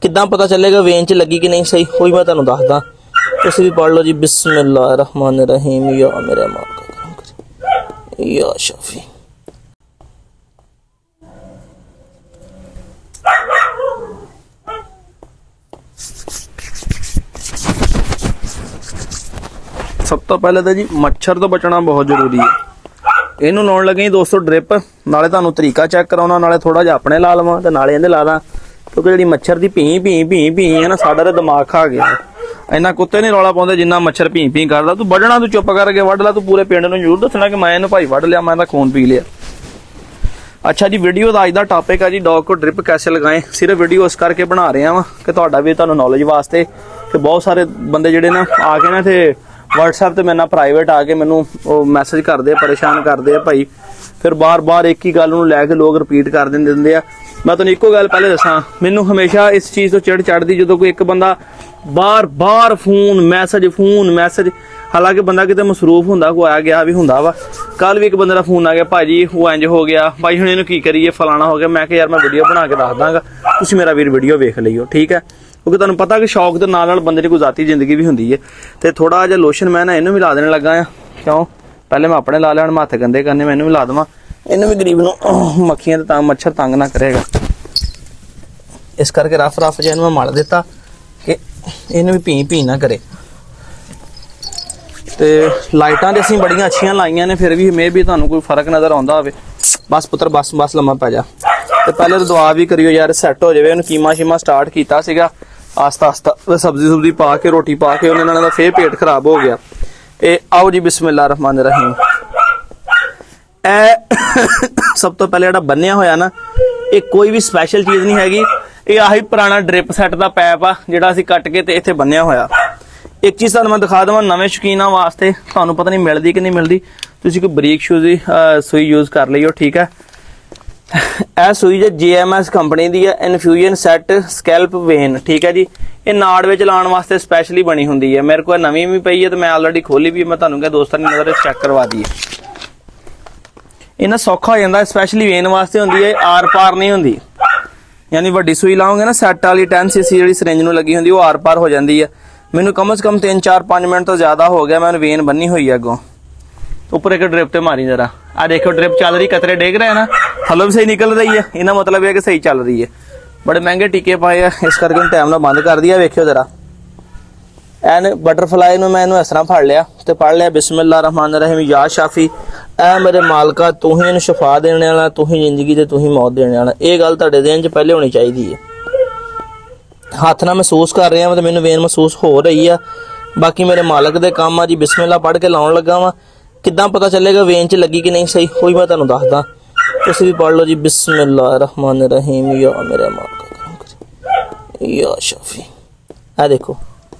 किदां पता चलेगा वेन च लगी कि नहीं सही, वही मैं तुहानूं दसदा। तुसीं भी पढ़ लो जी, बिस्मिल्लाहिर्रहमानिर्रहीम, या मेरे मालिक या शाफी। सब तो पहले तो जी मच्छर तो बचना बहुत जरूरी है। इनू लाउण लगे दोस्तों ड्रिप, नाले तुहानूं तरीका चेक कराउणा, नाले थोड़ा जिहा अपने ला लवां ते नाले इहदे ला दा, क्योंकि जिहड़ी मच्छर दी भीं भीं भीं भीं है ना, साडा ते दिमाग खा गया। इन्ना कुत्ते नहीं रौला पाउंदे जिन्ना मच्छर भीं भीं करदा। तू वढना तू चुप करके वढ ला, तू पूरे पिंड नूं जरूर दसना कि मैं इहनूं भाई वढ लिया, मैं इहदा खून पी लिया। अच्छा जी, वीडियो का अज का टॉपिक है जी, डॉग को ड्रिप कैसे लगाएं। सिर्फ वीडियो इस करके बना रहे हैं कि तुहाडा भी तुहानूं नॉलेज वास्ते, कि बहुत सारे बंदे जिहड़े ना आके ना थे WhatsApp ते मेरे नाल प्राइवेट आके मैनू मैसेज करते परेशान करते हैं भाई, फिर बार बार एक ही गल नूं लैके लोग रिपीट कर दिंदे आ। मैं तुहानूं इक्को गल पहले दसां, मैनू हमेशा इस चीज़ तो चिड़ चढ़दी जदों कोई एक बंदा बार बार फोन मैसेज, हालांकि बंदा किते मसरूफ हुंदा, कोई आया गया भी हुंदा वा। कल भी एक बंदे दा फोन आ गया, भाजी वो इंज हो गया भाई, हुण इहनूं की करिए, फलाना हो गया। मैं कहा यार मैं वीडियो बना के दस दांगा, तुसीं मेरा वीर वीडियो वेख लईओ, ठीक है। क्योंकि तुहानूं पता कि शौक दे नाल बंदे दी कोई ज़ाती जिंदगी भी हुंदी है। ते थोड़ा जिहा लोशन मैं ना इहनूं भी ला देने लगा आ, क्यों पहले मैं अपने ला लिया, हुण मैं हत्थ गंदे करने, मैं इहनूं भी ला देवां। इहनूं भी गरीब नूं मक्खियां ते मच्छर तंग ना करेगा, इस करके रफ जिहा इहनूं मैं मल दित्ता कि इहनूं भी भीं ना करे। ते लाइटां ते असीं बड़ियां अच्छियां लाइयां ने, फिर भी मे भी तुहानूं कोई फर्क नज़र आउंदा होवे। बस पुत्तर बस लम्मा पै जा। ते पहले तो दुआ भी करियो यार सैट हो जाए। कीमा शीमा स्टार्ट किया सीगा, आस्ता आस्ता सब्जी सुब्जी पा के रोटी पा के उन्हें नाल फिर पेट खराब हो गया। आओ जी बिस्मिल्लाहिर्रहमानिर्रहीम। सब तो पहले जिहड़ा बन्निया होया ना, ये कोई भी स्पैशल चीज़ नहीं हैगी, ये आही पुराना ड्रिप सैट का पैप आ जिहड़ा असीं कट के ते इत्थे बन्निया होया। एक चीज़ तुहानूं मैं दिखा देवां नवें शौकीनां वास्ते, तुहानूं पता नहीं मिलदी कि नहीं मिलदी, तुसीं कोई बरीक सूई यूज़ कर लईओ, ठीक है। यह सूई जो JMS कंपनी की है, इनफ्यूजन सैट स्कैल्प वेन, ठीक है जी। ये नाड़ में लाने वास्ते स्पैशली बनी होंगी है। मेरे को नवी भी पई है तो मैं ऑलरेडी खोली भी, मैं तुहानूं कहा दोस्तों ने नज़र चेक करवा दी है। इन्ना सौखा हो जाता, स्पैशली वेन वास्ते होंगी है, आर पार नहीं होंगी। यानी वड्डी सूई लाओगे ना सैट वाली 10cc जी सिरिंज नूं लगी होंगी, वो आर पार हो जाती है। मैनू कम से कम 3-4-5 मिनट तो ज़्यादा हो गया, मैं वेन बनी हुई है अगों। ऊपर एक ड्रिप ते मारी जरा, आ देखो ड्रिप चल रही, कतरे डेग रहे हैं ना, थलों भी सही निकल रही है, इन्ना मतलब है कि सही चल रही है। बड़े महंगे टीके पाए हैं, इस करके टाइम नाल बंद कर दिया। वेखियो जरा एन बटरफ्लाई नूं मैं इस तरह फड़ लिया तो पढ़ लिया बिस्मिल्लाहिर्रहमानिर्रहीम, या शाफी ऐ मेरे मालका, तू ही इन्हूं शफा देने वाला, तू ही जिंदगी ते तू ही मौत देने वाला। ये गल तुहाडे ज़हन च पहले होनी चाहिए है। हथ नाल महसूस कर रहा तो मैनूं वेन महसूस हो रही है, बाकी मेरे मालक दे काम आ जी। बिस्मिल्ला पढ़ के लाउण लगा वा, किदां पता चलेगा वेन च लगी कि नहीं सही, वही मैं तुहानूं दसदा। तुसीं भी पढ़ लो जी बिस्मिल्लाहिर्रहमानिर्रहीम, या मेरे मालिक या शाफी। आ देखो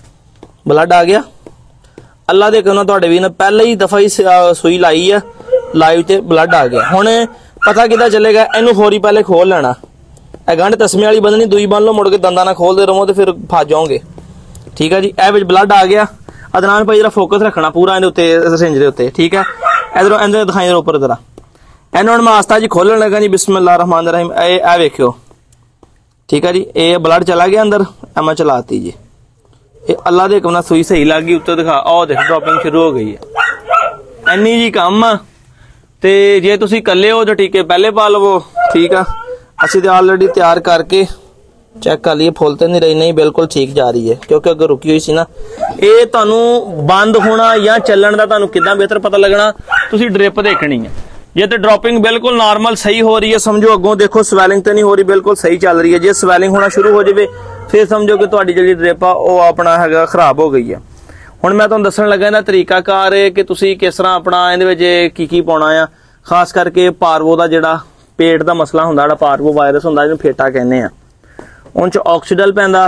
ब्लड आ गया, अल्लाह दे कहना तुहाडे वीर ने पहले ही दफा ही सूई लाई है, लाइव ते ब्लड आ गया। हुण पता किदां चलेगा, इनू फौरी पहले खोल लेना। गंढ तस्मे वाली बंधनी, दुई बन लो, मुड़ के दंदा ना खोलते रहो तो फिर फस जाओगे, ठीक है जी। ए विच ब्लड आ गया। अदनान भाई जरा फोकस रखना पूरा इहदे उत्ते, सिरिंज दे उत्ते, ठीक है। इधरों इधर दिखाई उपर जरा, इन्हूं हुण मैं आस्ता जी खोलण लगा जी बिस्मिल्लाहिर्रहमानिर्रहीम। ए वेखियो, ठीक है जी। ये ब्लड चला गया अंदर, मैं चलाती जी। ये अल्लाह दे हुक्म नाल सूई सही लग गई, उत्ते दिखा आओ देख ड्रॉपिंग शुरू हो गई है। इन्नी जी काम आ। ते जे तुसीं कल्ले हो तो टीके पहले पा लवो, ठीक है। असीं तो ऑलरेडी तैयार करके चेक कर लिए, फुल तो नहीं रही, नहीं बिल्कुल ठीक जा रही है, क्योंकि अगर रुकी हुई सी ना। ये तुहानूं बंद होना या चलण दा तुहानूं किदां बेहतर पता लगना, तुसीं ड्रिप देखनी है। जे तो ड्रॉपिंग बिल्कुल नॉर्मल सही हो रही है, समझो अगों देखो स्वैलिंग तो नहीं हो रही, बिल्कुल सही चल रही है। जे स्वैलिंग होना शुरू हो जाए फिर समझो कि तुहाडी जिहड़ी ड्रिप आ वो अपना हैगा खराब हो गई है। हुण मैं तुहानूं दस्सण लगा इहदा तरीकाकार कि तुसीं किस तरह अपना इहदे विच की पाउणा आ। खास करके पार्वो का जिहड़ा पेट का मसला हुंदा, जिहड़ा पार्वो वायरस हुंदा, जिहनूं फेटा कहने आ, उन च ऑक्सीडल पैंदा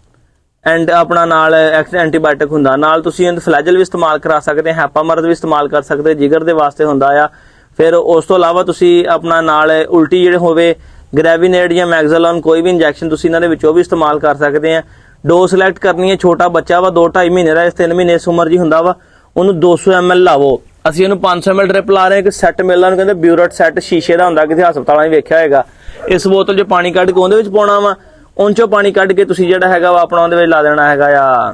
एंड अपना नाल एंटीबायोटिक हुंदा। नाल तुसीं फ्लैजल भी इस्तेमाल करा सकते, हैपामर्द भी इस्तेमाल कर सकते, जिगर दे वास्ते हुंदा आ। फिर उस तो इलावा तुसीं अपना नाल उल्टी जिहड़े होवे ग्रेविनेड या मैगजालोन कोई भी इंजैक्शन तुसीं इन्हां दे विचों भी इस्तेमाल कर सकते हैं। डोज सिलेक्ट करनी है, छोटा बच्चा वा 2-2.5 महीने का, 3 महीने इस उम्र जी हुंदा वा, उन्होंने 200 ml लावो। असीं इहनूं 500 ml ड्रिप ला रहे हैं। कि सैट मिलदा कहंदे ब्यूरेट सैट शीशे का हुंदा, किसी हस्पताल में वेख्या होएगा। इस बोतल च पानी कढ के उहदे विच पाउणा वा, उन चों पानी कढ़ के तुसीं जिहड़ा हैगा वा अपना उहदे विच ला देना हैगा आ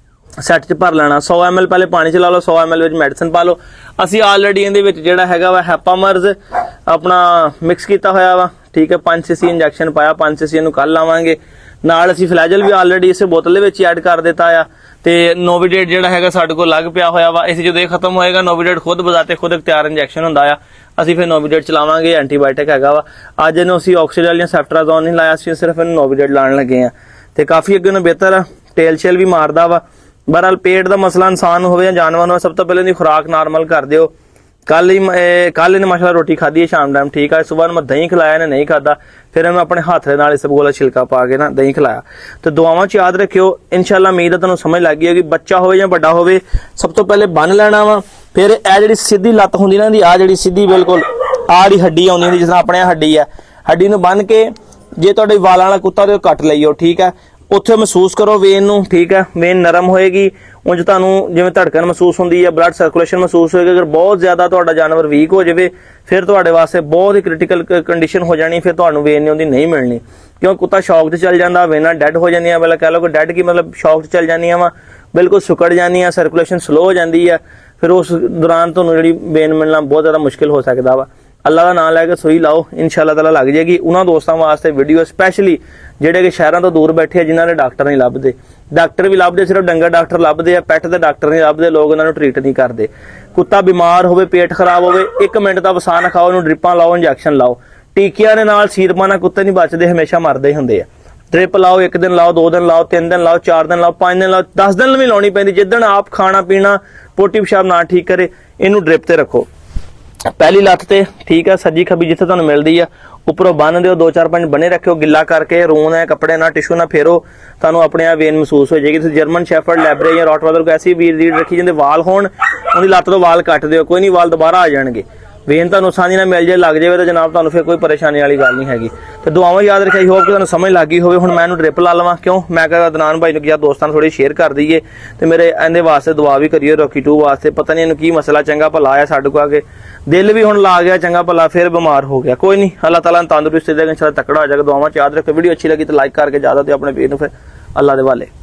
सैट च भर लेना। 100 ml पहले पानी च ला लो, 100 ml विच मेडिसिन पा लो। असीं ऑलरेडी इहदे विच जिहड़ा हैगा वा हैपामर्स अपना मिक्स कीता होया वा, ठीक है। 5 cc इंजैक्शन पाया, 5 cc इहनूं कल लावांगे। नाल असीं फ्लैजल भी ऑलरेडी इस बोतल दे विच ऐड कर दिता आ ते नोविडेट जिहड़ा हैगा साडे कोल लग पिया होया वा। इस जदों खत्म होएगा नोविडेट खुद बजाते खुद इख्तियार इंजैक्शन हुंदा आ, असीं फिर नोविडेट चलावांगे। एंटीबायोटिक हैगा वा। अज इहनूं असीं ऑक्सीजन या सेफ्ट्राजोन नहीं लाया, असीं सिर्फ इहनूं नोविडेट लाण लगे आ ते काफ़ी अगे नालों बेहतर आ। टेल शेल भी मारदा वा। बहरहाल पेट का मसला इंसान हो या जानवर हो, सब तो पहले खुराक नॉर्मल कर दियो। कल इन्हें माशाल्लाह रोटी खाधी है शाम टाइम, ठीक है। सुबह मैं दही खिलाया, इन्हें नहीं खाता, फिर मैं अपने हाथ नाल इस गोला छिलका पा के ना दही खिलाया। तो दुआवां च याद रखियो, इंशाल्लाह उम्मीद है तुहानूं समझ लग गई होगी। बच्चा हो या बड़ा हो, सब तो पहले बन लेना वा। फिर यह जिहड़ी सीधी लत्त हुंदी ना दी, आ जिहड़ी सीधी बिल्कुल आ जिहड़ी हड्डी आउंदी हुंदी, जिस तरह अपने हड्डी है, हड्डी नूं बन के जे तुहाडे वालां वाला कुत्ता ते कट लईओ, ठीक है। उत्थे महसूस करो वेन नूं, ठीक है। वेन नरम होएगी, उंज तुहानूं जिवें धड़कन महसूस हुंदी है, ब्लड सर्कुलेशन महसूस होएगी। अगर बहुत ज्यादा तुहाडा जानवर वीक हो जाए फिर तुहाडे वास्ते बहुत ही क्रिटिकल कंडीशन हो जानी, फिर तुहानूं वेन नहीं नहीं मिलनी, क्यों कुत्ता शॉक च चल जाता, वेनां डैड हो जांदियां। वाला कह लो कि डैड की मतलब शॉक च चल जांदियां वा, बिल्कुल सुकड़ जांदियां, सर्कुलेशन स्लो हो जाती है। फिर उस दौरान तुहानूं जिहड़ी वेन मिलना बहुत ज्यादा मुश्किल हो सकता वा। अल्लाह का नाम लैके सूई लाओ, इंशाअल्लाह ताला लग जाएगी। उन्होंने दोस्तों वास्ते वीडियो स्पैशली जिहड़े कि शहरों तो दूर बैठे जिन्होंने डॉक्टर नहीं लभदे, डॉक्टर भी लभदे सिर्फ डंगर डॉक्टर लभदे आ, पैट दे डॉक्टर नहीं लभदे, लोग उन्होंने ट्रीट नहीं करते। कुत्ता बीमार होवे, पेट खराब होवे, 1 मिनट का वसा ना खाओ, उन्होंने ड्रिपां लाओ, इंजैक्शन लाओ। टीकियां दे नाल सीरपां कुत्ते नहीं बचते, हमेशा मरदे ही हुंदे आ। ड्रिप लाओ, 1 दिन लाओ, 2 दिन लाओ, 3 दिन लाओ, 4 दिन लाओ, 5 दिन लाओ, 10 दिन भी लाउणी पैंदी। जिद्दण आप खाना पीना पोटी पेशाब ना ठीक करे, इनू ड्रिप ते रखो। पहली लत्त ते, ठीक है, सज्जी खब्बी जिथे तुहानूं मिलदी आ, उपरों बन दिओ, 2-4-5 बने रखियो, गिला करके रून है कपड़े ना टिशू ना फेरो, तुहानूं अपने आप वेन महसूस हो जाएगी। तुसीं जर्मन शेफर्ड लैब्रे या रॉटवाइलर कोई ऐसी ब्रीड रखी जिंदे वाल होण, उहदी लत्त तो वाल कट दिओ, कोई नहीं वाल दोबारा आ जाणगे। वेन तुहानूं आसानी नाल मिल जाए, लग जाए तो जनाब तुहानूं फिर कोई परेशानी वाली गल नहीं हैगी। तो दुआवां याद रखियो, होप कि तुहानूं समझ लग गई होवे। हुण मैं इहनूं ड्रिप ला लवां, क्यों मैं कहा अदनान भाई नूं कि यार दोस्तां नूं थोड़ी शेयर कर दईए ते मेरे इहदे वास्ते दुआ भी करियो, रॉकी 2 वास्ते। पता नहीं इहनूं की मसला, चंगा भला आया साडे कोल आके, दिल भी हुण ला गया चंगा भला, फिर बीमार हो गया। कोई नहीं, अल्लाह ताला तंदुरुस्ती देगा, इंशाअल्लाह तकड़ा हो जाएगा। दुआवां च याद रखियो। वीडियो अच्छी लगी तो लाइक करके ज्यादा ते अपने वीर नूं फिर अल्लाह दे हवाले।